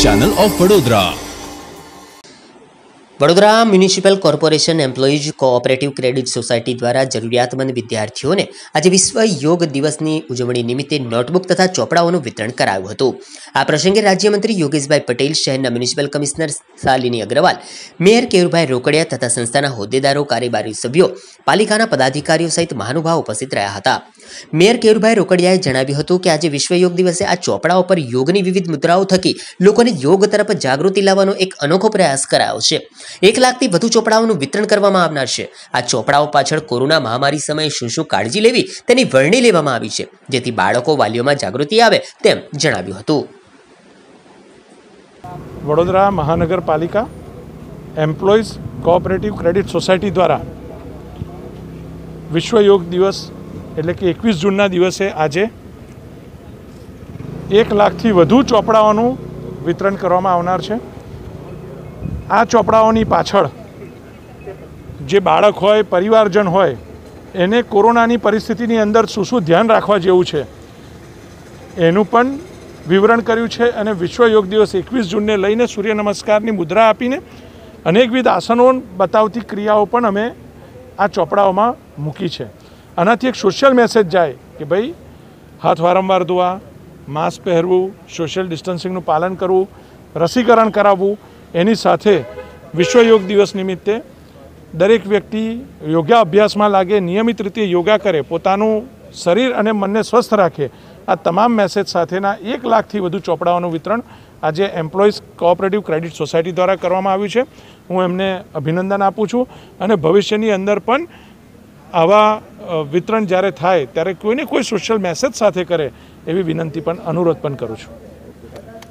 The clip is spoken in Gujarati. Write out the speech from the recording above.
Channel of Vadodara. Vadodara municipal corporation employees cooperative credit society દ્વારા જરૂરિયાતમંદ વિદ્યાર્થીઓને આજે વિશ્વ યોગ દિવસની ઉજવણી નિમિત્તે નોટબુક તથા ચોપડાઓનું વિતરણ કરાયું હતું। આ પ્રસંગે રાજ્યમંત્રી યોગેશભાઈ પટેલ, શહેરના municipal commissioner Shalini Agarwal, mayor Keyurbhai Rokadia તથા સંસ્થાના હોદ્દેદારો, કાર્યકારી સભ્યો, પાલિકાના પદાધિકારીઓ સહિત મહાનુભાવો ઉપસ્થિત રહ્યા હતા। મેયર કેયુરભાઈ રોકડિયાએ જણાવ્યું હતું કે આજે વિશ્વ યોગ દિવસે આ ચોપડાઓ પર યોગની વિવિધ મુદ્રાઓ થકી લોકોને યોગ તરફ જાગૃતિ લાવવાનો એક અનોખો પ્રયાસ કરાયો છે। 1 લાખથી વધુ ચોપડાઓનું વિતરણ કરવામાં આવનાર છે। આ ચોપડાઓ પાછળ કોરોના મહામારી સમયે શું કાળજી લેવી તેની વરણી લેવામાં આવી છે, જેથી બાળકો, વાલીઓમાં જાગૃતિ આવે તેમ જણાવ્યું હતું। વડોદરા મહાનગરપાલિકા એમ્પ્લોઈઝ કોઓપરેટિવ ક્રેડિટ સોસાયટી દ્વારા વિશ્વ યોગ દિવસ એટલે કે 21 જૂનના દિવસે આજે 1 લાખથી વધુ ચોપડાઓનું વિતરણ કરવામાં આવનાર છે। આ ચોપડાઓની પાછળ જે બાળક હોય, પરિવારજન હોય, એને કોરોનાની પરિસ્થિતિની અંદર શું ધ્યાન રાખવા જેવું છે એનું પણ વિવરણ કર્યું છે। અને વિશ્વ યોગ દિવસ 21 જૂનને લઈને સૂર્ય નમસ્કારની મુદ્રા આપીને અનેકવિધ આસનો બતાવતી ક્રિયાઓ પણ અમે આ ચોપડાઓમાં મૂકી છે। આનાથી એક સોશિયલ મેસેજ જાય કે ભાઈ હાથ વારંવાર ધોવા, માસ્ક પહેરવું, સોશિયલ ડિસ્ટન્સિંગનું પાલન કરવું, રસીકરણ કરાવવું, એની સાથે વિશ્વ યોગ દિવસ નિમિત્તે દરેક વ્યક્તિ યોગા અભ્યાસમાં લાગે, નિયમિત રીતે યોગા કરે, પોતાનું શરીર અને મનને સ્વસ્થ રાખે, આ તમામ મેસેજ સાથેના 1 લાખથી વધુ ચોપડાઓનું વિતરણ આજે એમ્પ્લોઈઝ કોઓપરેટિવ ક્રેડિટ સોસાયટી દ્વારા કરવામાં આવ્યું છે। હું એમને અભિનંદન આપું છું અને ભવિષ્યની અંદર પણ આવા વિતરણ જ્યારે થાય ત્યારે કોઈને કોઈ સોશિયલ મેસેજ સાથે કરે એવી વિનંતી પણ અનુરોધ પણ કરું છું।